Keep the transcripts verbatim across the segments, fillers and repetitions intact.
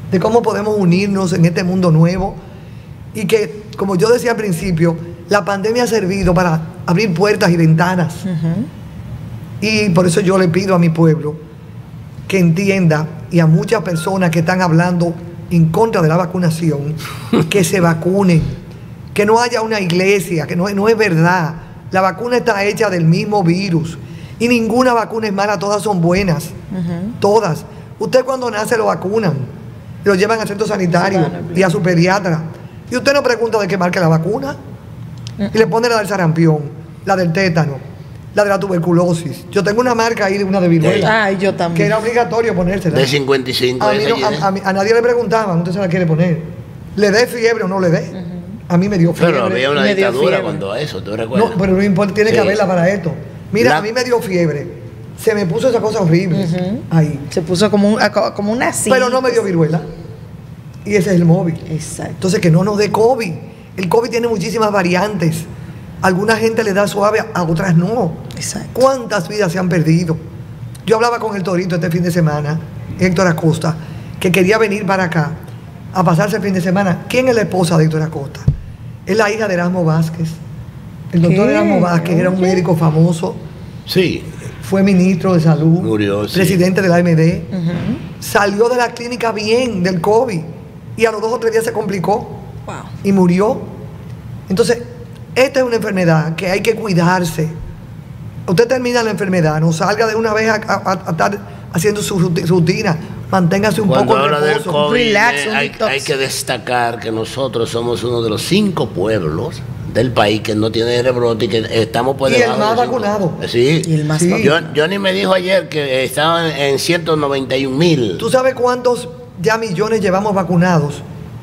de cómo podemos unirnos en este mundo nuevo y que, como yo decía al principio, la pandemia ha servido para abrir puertas y ventanas. Uh-huh. Y por eso yo le pido a mi pueblo que entienda, y a muchas personas que están hablando en contra de la vacunación, que se vacunen, que no haya una iglesia, que no, no es verdad. La vacuna está hecha del mismo virus y ninguna vacuna es mala, todas son buenas, uh-huh. todas. Usted cuando nace lo vacunan, lo llevan al centro sanitario y a su pediatra, y usted no pregunta de qué marca la vacuna, uh-huh. y le pone la del sarampión, la del tétano, la de la tuberculosis. Yo tengo una marca ahí de una de viruela. Ah, yo también. Que era obligatorio ponérsela. De cincuenta y cinco. A, mí no, a, a, a nadie le preguntaban, usted se la quiere poner. ¿Le dé fiebre o no le dé? Uh-huh. A mí me dio fiebre. Pero había una dictadura cuando eso, ¿tú recuerdas? No, pero no importa, tiene sí. que haberla para esto. Mira, la... a mí me dio fiebre. Se me puso esa cosa horrible. Uh-huh. Ahí. Se puso como, un, como una cinta. Pero no me dio viruela. Y ese es el móvil. Exacto. Entonces, que no nos dé COVID. El COVID tiene muchísimas variantes. Alguna gente le da suave, a otras no. Exacto. ¿Cuántas vidas se han perdido? Yo hablaba con el Torito este fin de semana, Héctor Acosta, que quería venir para acá a pasarse el fin de semana. ¿Quién es la esposa de Héctor Acosta? Es la hija de Erasmo Vázquez. El doctor ¿Qué? Erasmo Vázquez era un médico famoso. Sí. Fue ministro de salud. Murió, sí. Presidente de la A M D. Uh-huh. Salió de la clínica bien del COVID y a los dos o tres días se complicó. Wow. Y murió. Entonces, esta es una enfermedad que hay que cuidarse. Usted termina la enfermedad, no salga de una vez a, a, a estar haciendo su rutina. Manténgase un Cuando poco habla de del reposo. COVID, Relax, eh, hay, hay que destacar que nosotros somos uno de los cinco pueblos del país que no tiene rebrote y que estamos por debajo. Y el más de vacunado. Sí. Y el más sí. vacunado. Yo, Johnny me dijo ayer que estaban en ciento noventa y un mil. ¿Tú sabes cuántos ya millones llevamos vacunados?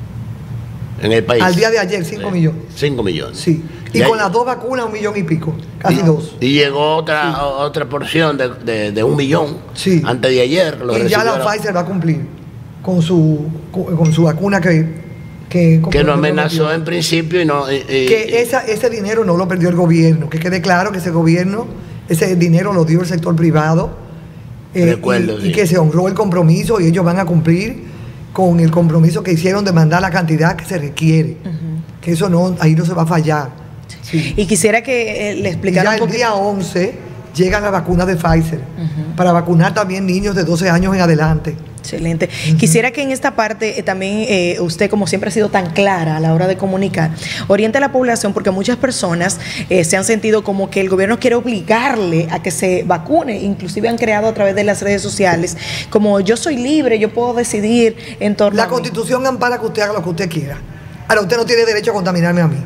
En el país. Al día de ayer, cinco millones. cinco millones. Sí. Y ya con las dos vacunas, un millón y pico. Casi y, dos. Y llegó otra sí. otra porción de, de, de un millón. Sí. Antes de ayer. Lo y ya la Pfizer va a cumplir con su, con, con su vacuna que... Que, que nos amenazó en principio y no... Y, y, que esa, ese dinero no lo perdió el gobierno. Que quede claro que ese gobierno, ese dinero lo dio el sector privado. Eh, recuerdo, y, sí. y que se honró el compromiso y ellos van a cumplir con el compromiso que hicieron de mandar la cantidad que se requiere. Uh-huh. Que eso no, ahí no se va a fallar. Sí. Y quisiera que eh, le explicara ya un poquito. El día once llega la vacuna de Pfizer, uh-huh. para vacunar también niños de doce años en adelante. Excelente. Uh-huh. Quisiera que en esta parte eh, también eh, usted, como siempre ha sido tan clara a la hora de comunicar, oriente a la población, porque muchas personas eh, se han sentido como que el gobierno quiere obligarle a que se vacune. Inclusive han creado a través de las redes sociales como yo soy libre, yo puedo decidir en torno La a Constitución mí. ampara que usted haga lo que usted quiera. Ahora, usted no tiene derecho a contaminarme a mí.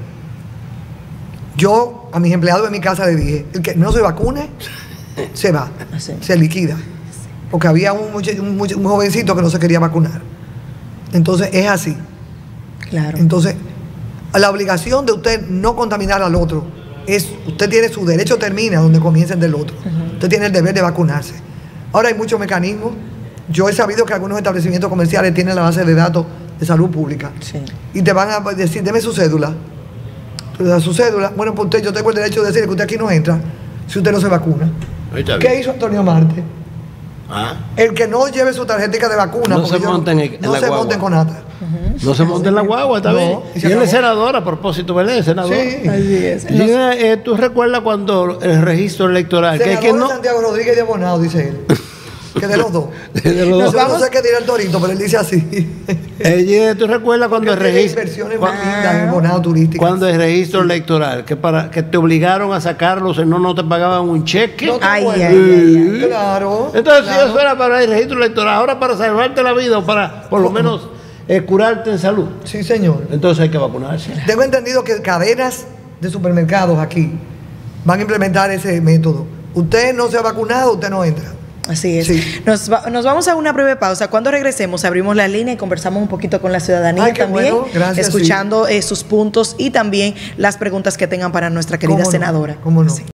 Yo a mis empleados de mi casa le dije, el que no se vacune, se va, sí. se liquida. Porque había un, un, un jovencito que no se quería vacunar. Entonces es así. Claro. Entonces, la obligación de usted no contaminar al otro es, usted tiene su derecho, termina donde comienza el del otro. Uh-huh. Usted tiene el deber de vacunarse. Ahora hay muchos mecanismos. Yo he sabido que algunos establecimientos comerciales tienen la base de datos de salud pública. Sí. Y te van a decir, deme su cédula. Tú le das su cédula. Bueno, pues usted, yo tengo el derecho de decir que usted aquí no entra si usted no se vacuna. ¿Qué hizo Antonio Marte? ¿Ah? El que no lleve su tarjeta de vacuna, no se monten en, no en se la monten con nata. Uh-huh. No se monten en la guagua, está no, bien. Y, y él es senador a propósito, ¿verdad? Senador. Sí. Así es. Y, eh, ¿tú recuerdas cuando el registro electoral? Senador que, que no... Santiago Rodríguez de Bonao, dice él. Que de los dos. de los no, dos. no sé qué dirá el Torito, pero él dice así. Eh, ¿Tú recuerdas cuando el registro... Cuando, en Bonao turísticas. Cuando el registro sí. electoral, que para que te obligaron a sacarlo, si no, no te pagaban un cheque? No ay, ay, ay, ay, claro. Entonces, claro. si eso era para el registro electoral, ahora para salvarte la vida o para, por lo menos, eh, curarte en salud. Sí, señor. Entonces hay que vacunarse. Tengo entendido que cadenas de supermercados aquí van a implementar ese método. Usted no se ha vacunado, usted no entra. Así es. Sí. Nos, va, nos vamos a una breve pausa. Cuando regresemos, abrimos la línea y conversamos un poquito con la ciudadanía. Ay, también, bueno. Gracias, escuchando sí. eh, sus puntos y también las preguntas que tengan para nuestra querida ¿Cómo no? senadora. ¿Cómo no? Sí.